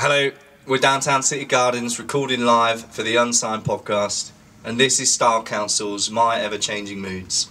Hello, we're Downtown City Gardens recording live for the Unsigned podcast, and this is Style Council's My Ever Changing Moods.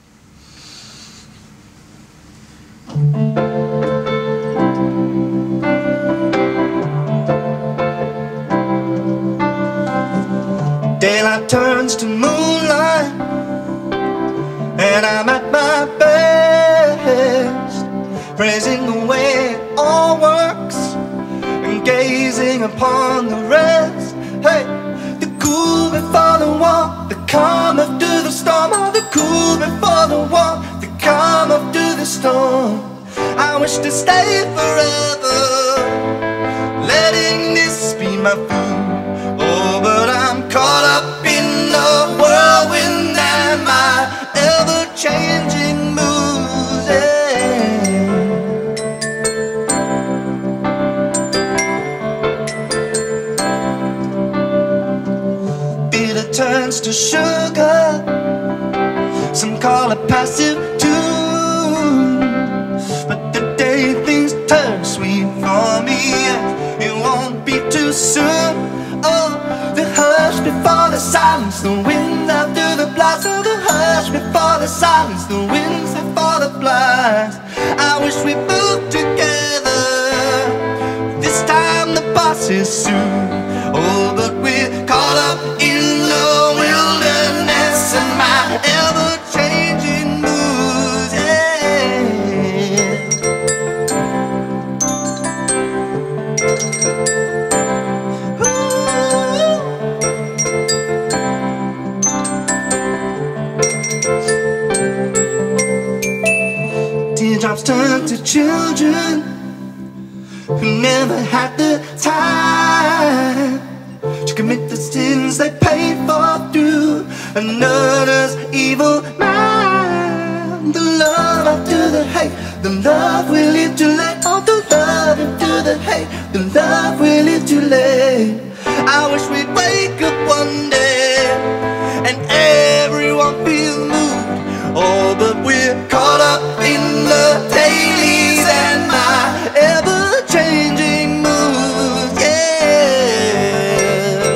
Daylight turns to moonlight, and I'm at my best, praising the way it all works and gazing upon the rest. Hey, the cool before the warm, the calm after the storm. Oh, the cool before the warm, the calm after the storm. I wish to stay forever, letting this be my food. Oh, but I'm caught up in the whirlwind and my ever-changing moods. Yeah. Bitter turns to sugar, some call it passive tune. But the day things turn sweet for me, it won't be too soon. Oh, the hush before the silence, the wind after the blast. Oh, the hush before the silence, the winds before the blast. I wish we moved together, this time the boss is soon. Oh, but we're caught up in the wilderness and my ever-changing moods, Teardrops turn to children who never had the time to commit the sins they paid for through another's evil mind. The love after the hate, the love we live too late. Oh, the love after the hate, the love we live too late. I wish we'd wake up one day and everyone feel moved. Oh, but we're caught up in the dailies and my ever-changing moods, yeah.